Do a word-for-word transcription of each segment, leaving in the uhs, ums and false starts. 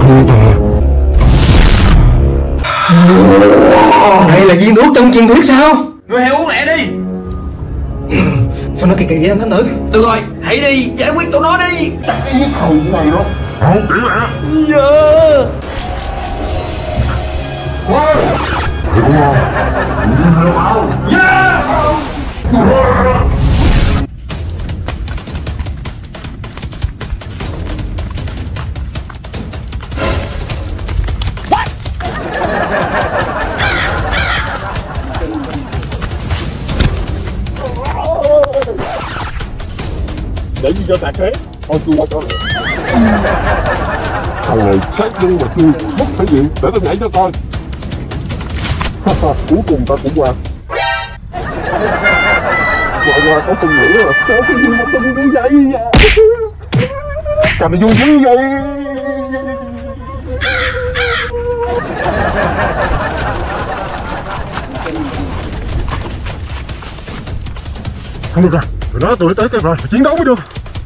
thua ta. Đây là viên thuốc trong truyền thuyết sao? Người hãy uống lẹ đi. Sao nó kỳ kỳ vậy anh thánh tử? Được rồi, hãy đi giải quyết tụi nó đi. Chắc cái giết hầu như này đó. Không, kỹ lẹ. Dạ. Wow. Hiểu không? Đừng theo báo. Dạ. Để gì cho tạc thế? Thôi tôi qua cho lẹ. Thằng này sát nhân mà chưa mất thể diện, để tao nhảy cho coi. Cuối cùng ta cũng qua. Gọi qua có phần nữa rồi. Sao cái gì mà tung như vậy vậy? Trời mày vui dữ vậy. Không được rồi, tụi nó tụi nó tới cái rồi, phải chiến đấu mới được.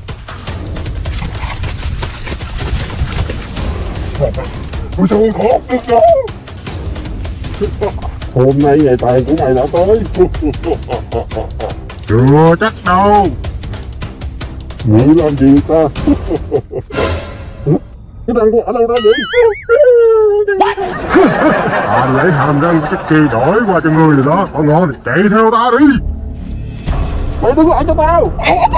Tôi sao không khó được đâu. Hôm nay ngày tài của mày đã tới. Chưa chắc đâu. Nghĩ làm gì ta? Cái răng của ở đâu ra vậy? À lấy hàm răng cái kỳ đổi qua cho ngươi rồi đó. Con ngon thì chạy theo ta đi. Mày đứng lại cho tao.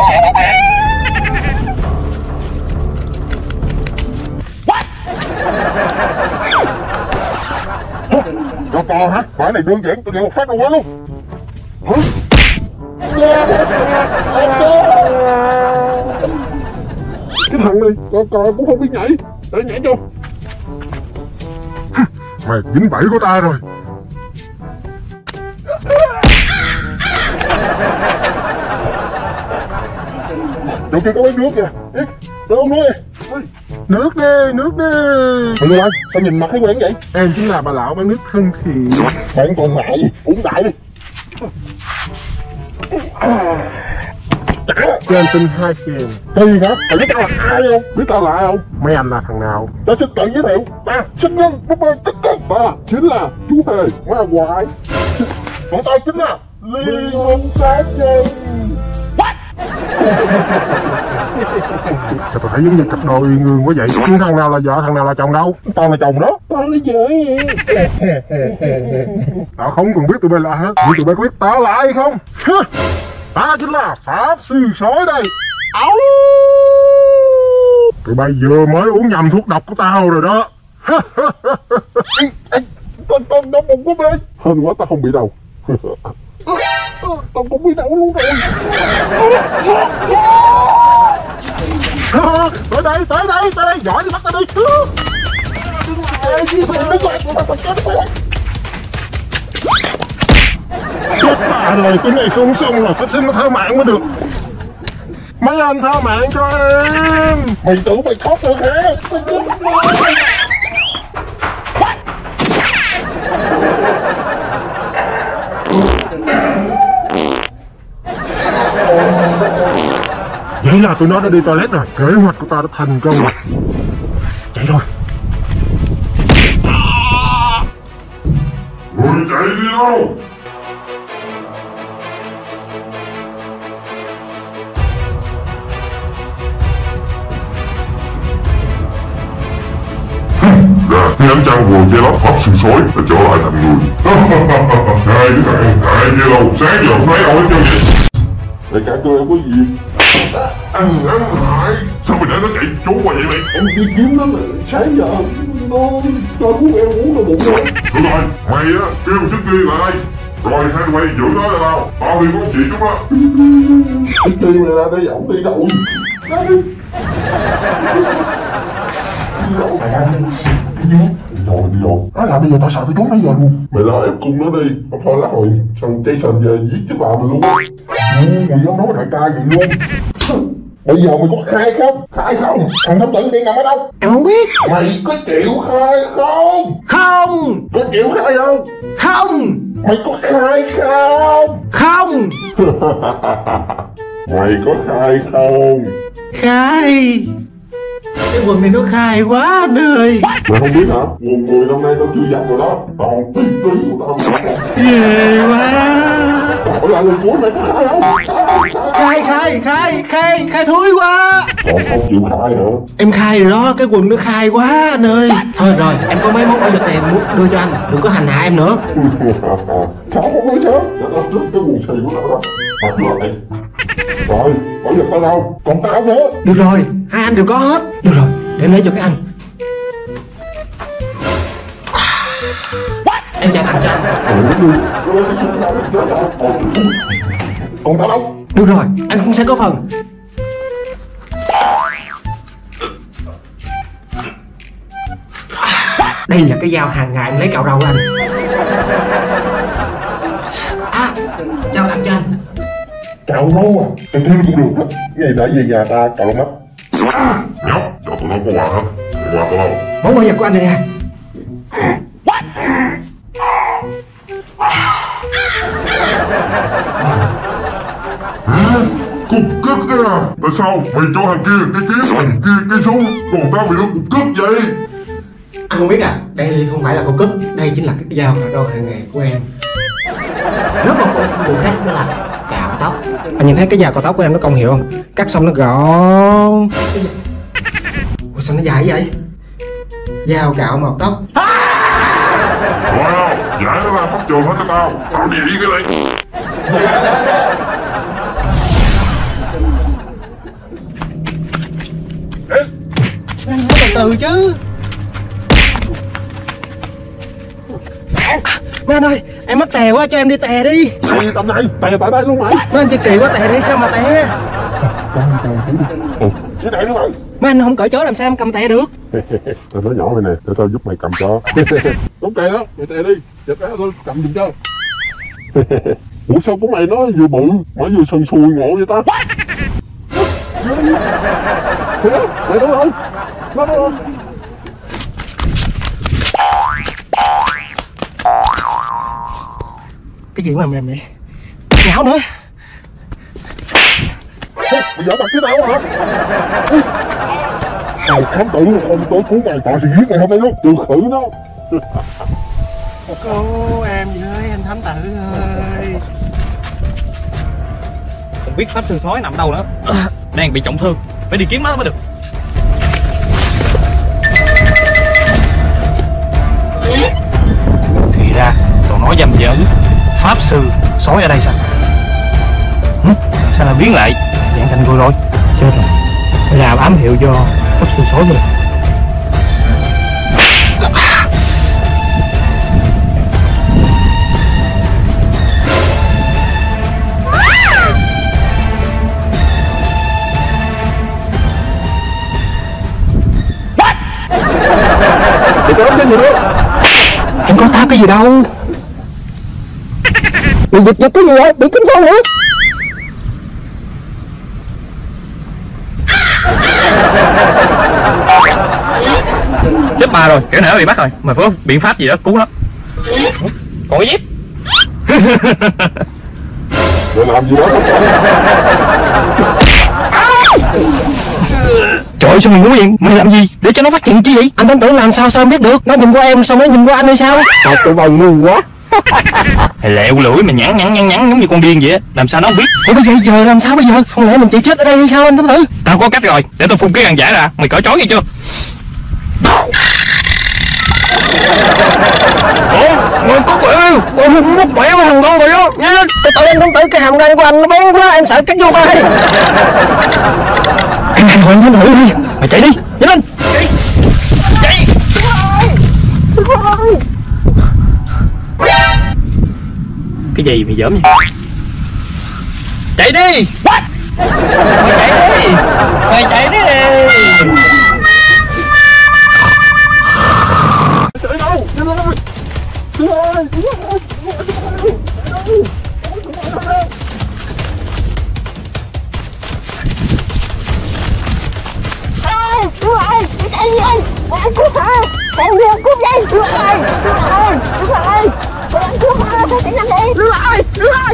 Cho to hả? Quả này đơn giản, tôi nhận một phát đâu quá luôn. Hả? Cái thằng này con cò cũng không biết nhảy. Để nhảy cho. Mày dính bẫy của ta rồi. Chỗ kia có mấy nước kìa. Ê, cho ông nói đi. Nước đi, nước đi. Mọi người ơi, sao nhìn mặt thấy quen vậy? Em chính là bà lão bán nước thân thiện. Bạn còn mẹ gì? Uống đại đi. Trả. Cho anh xin hai sen. Kỳ hả? Mày biết tao là ai không? Biết tao là ai không? Mấy anh là thằng nào? Ta xin tự giới thiệu. Ta sinh nhân búp bê tích cực. Ta chính là chú hề ma quái. Còn tao chính là Liên Minh Sát Nhân. Sao tôi thấy giống như cặp đôi ngương quá vậy? Thằng nào là vợ, thằng nào là chồng đâu? Tao là chồng đó. Tao là vợ. Tao không còn biết tụi bay là hả? Nhưng tụi bay có biết tao là ai không? Ta chính là Pháp Sư Sói đây. Ấu! Tụi bay vừa mới uống nhầm thuốc độc của tao rồi đó. Con con đau bụng của mày. Hên quá tao không bị đau. Tao cũng bị đau luôn rồi. Tới đây, tới đây, tới đây, giỏi thì bắt tao đi. Chết bà rồi, cái này không xong là phải xin nó tha mạng mới được. Mấy anh tha mạng cho em. Mày tưởng mày thoát được hả? Vậy là tụi nó đã đi toilet rồi. Kế hoạch của ta đã thành công rồi. Chạy thôi. Người chạy đi đâu? Là khi ánh trăng vừa che lấp Pháp Sư Sói và trở lại thành người. Hai cái thằng hại như lâu sáng giờ không thấy đâu hết trơn vậy. Đại ca tôi em có gì? Ăn ăn hại. Sao mày để nó chạy trốn qua vậy mày? Em đi kiếm nó là sáng giờ nó cho thuốc em uống là bụng rồi. Được rồi, mày á kêu trước kia lại đây. Rồi hai tụi mày giữ nó là tao. Tao đi có chuyện chút á. Trước kia mày ra đây ổng đi đâu? Ra đi. Đi đâu? Rồi đi rồi. Đó là bây giờ tao sợ tao trốn bây giờ luôn. Mày lo ép cung nó đi. Tao thôi lá hồi thằng Jason về giết chết bà mày luôn. Ừ, mày dám nói đại ca vậy luôn. Bây giờ mày có khai không? Khai không? Thằng thám tử điện nằm ở đâu? Em không biết. Mày có chịu khai không? Không. Có chịu khai không? Không. Mày có khai không? Không. Mày có khai không? Khai. Cái quần này nó khai quá anh ơi. Mày không biết hả? Quần mười năm nay tao chưa giặt rồi đó. Toàn tí tí của tao. Ghê quá. Hỏi lại lần cuối mày có khai không? Khai khai khai khai khai thúi quá. Còn không chịu khai hả? Em khai rồi đó, cái quần nó khai quá anh ơi. Thôi rồi, em có mấy món bảo vật này em muốn đưa cho anh, đừng có hành hạ em nữa. Sao không nói sớm? Để tao trước cái quần xì của tao đó. Mặc lại. Rồi, bảo vật tao đâu? Còn tao nữa. Được rồi, hai anh đều có hết. Được rồi, để em lấy cho cái anh. Em chào tặng cho anh. Còn tao đâu? Được rồi, anh cũng sẽ có phần. Đây là cái dao hàng ngày em lấy cạo râu của anh. À, chào tặng cho anh. Cạo râu à? Em thêm cũng được đó. Ngày đã về nhà ta cạo lông mắt. Nhóc, cho tụi nó có quà hết. Quà tao đâu? Món bảo vật của anh đây nè. Cục cức à? Tại sao mày cho thằng kia cái kiếm, thằng kia cái súng, còn tao bị nó cục cức vậy? Anh không biết à, đây không phải là con cức, đây chính là cái dao cạo râu hàng ngày của em. Nếu còn một khác đó là cạo tóc. Anh nhìn thấy cái dao cạo tóc của em nó công hiệu không? Cắt xong nó gọn. Ủa sao nó dài vậy? Dao cạo mọc tóc. Wow, giải nó ra pháp trường hết cho tao. Tao đi cái này. Từ từ chứ. Mấy anh ơi, em mắc tè quá, cho em đi tè đi. Ê, tầm này, tè tại đây luôn mày. Mấy anh chơi kỳ quá, tè đi sao mà tè. Cái này nữa mày. Mấy anh không cởi chó làm sao em cầm tè được. Tao nói nhỏ mày nè, để tao giúp mày cầm cho. Đúng kìa đó, mày tè đi. Chụp cái tôi cầm giùm cho. Ủa sao của mày nó vừa bự mà vừa sần sùi ngộ vậy ta? Thế đó, mày đúng không? Nó đúng không? Cái gì mà mềm vậy? Nhão nữa. Bây giờ bắt cái tao hả? Mày khám tử mà không tối cứu mày, tao sẽ giết mày hôm nay luôn, trừ khử nó. Cô em với anh thám tử ơi. Không biết pháp sư sói nằm đâu nữa. Đang bị trọng thương, phải đi kiếm nó mới được. Thì ra tụi nó dâm dở pháp sư sói ở đây sao? Hử? Sao lại biến lại dạng thành người rồi? Chết rồi, phải làm ám hiệu cho pháp sư sói rồi. Mày có cái gì nữa? Em có táp cái gì đâu. Mày giật giật cái gì vậy? Bị kinh phong hả? Chết bà rồi, kiểu này nó bị bắt rồi. Mày phải có biện pháp gì đó cứu nó. Còn cái dép. Mày làm gì đó? Trời ơi sao mày ngu vậy? Mày làm gì để cho nó phát hiện chứ vậy? Anh thám tử làm sao sao em biết được? Nó nhìn qua em xong nó nhìn qua anh hay sao? Tao tụi mày ngu quá. Thầy lẹo lưỡi mà nhẵn nhẵn nhẵn nhẵn giống như con điên vậy á, làm sao nó không biết? Ủa bây giờ giờ làm sao bây giờ? Không lẽ mình chỉ chết ở đây hay sao anh thám tử? Tao có cách rồi, để tao phun cái gan giả ra, mày cởi trói nghe chưa? Ủa, mày có quỷ ôi mất mẹ mà thằng con rồi đó. Nhanh lên, từ từ anh thám tử, cái hàm răng của anh nó bén quá, em sợ cắt vô coi. Anh anh hỏi anh thám tử đi, mày chạy đi, nhanh lên. Chạy. Cái gì mày giỡn vậy? Chạy đi. What? Mày chạy đi. Mày chạy đi. Chạy đâu? Chạy đâu? Chạy đâu? Cứu ơi, chạy đi anh, anh cứu hả? Chạy đi, cứu đi, cứu ơi, cứu ơi, cứu ơi, anh cứu hả? Chạy nhanh đi, cứu ơi, cứu ơi.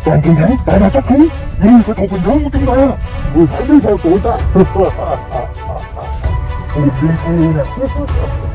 toàn chiến thắng tại là sát khí. Ngươi phải thuộc bình thường của chúng ta. Ngươi phải đi theo tụi ta. Cùng đi theo nè.